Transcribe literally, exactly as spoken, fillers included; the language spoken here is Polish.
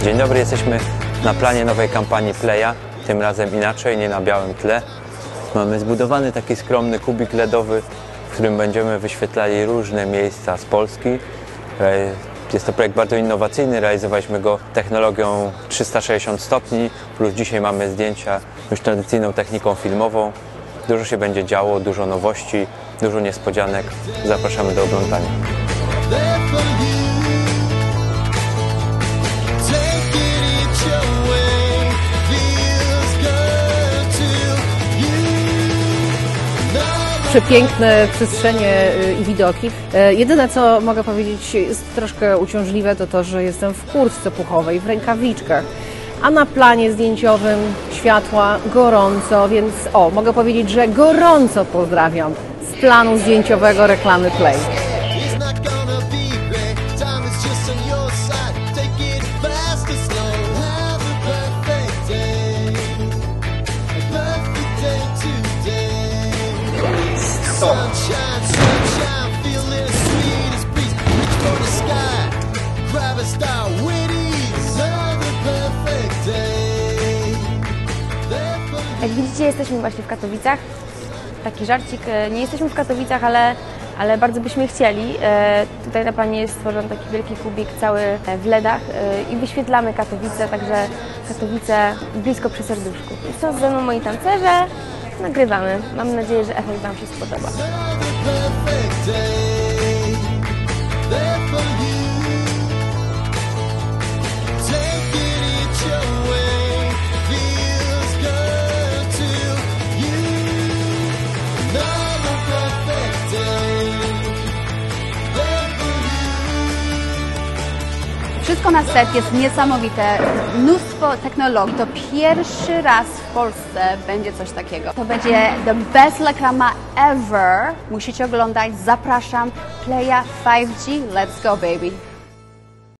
Dzień dobry, jesteśmy na planie nowej kampanii Playa, tym razem inaczej, nie na białym tle. Mamy zbudowany taki skromny kubik ledowy, w którym będziemy wyświetlali różne miejsca z Polski. Jest to projekt bardzo innowacyjny, realizowaliśmy go technologią trzysta sześćdziesiąt stopni, plus dzisiaj mamy zdjęcia już tradycyjną techniką filmową. Dużo się będzie działo, dużo nowości, dużo niespodzianek. Zapraszamy do oglądania. Przepiękne przestrzenie i widoki. Jedyne, co mogę powiedzieć, jest troszkę uciążliwe, to to, że jestem w kurtce puchowej, w rękawiczkach, a na planie zdjęciowym światła gorąco, więc o, mogę powiedzieć, że gorąco pozdrawiam z planu zdjęciowego reklamy Play. Sunshine, sunshine, feeling as sweet as breeze. Reach for the sky, grab a star with ease. Another perfect day. Jak widzicie, jesteśmy właśnie w Katowicach. Taki żarcik, nie jesteśmy w Katowicach, ale, ale bardzo byśmy chcieli. Tutaj na planie jest stworzony taki wielki kubik cały w ledach i wyświetlamy Katowice, także Katowice blisko przy serduszku. Są ze mną moi tancerze. Nagrywamy. Mam nadzieję, że efekt Wam się spodoba. Wszystko na set jest niesamowite, mnóstwo technologii. To pierwszy raz w Polsce będzie coś takiego. To będzie the best reklama ever. Musicie oglądać, zapraszam. Playa pięć G, let's go baby.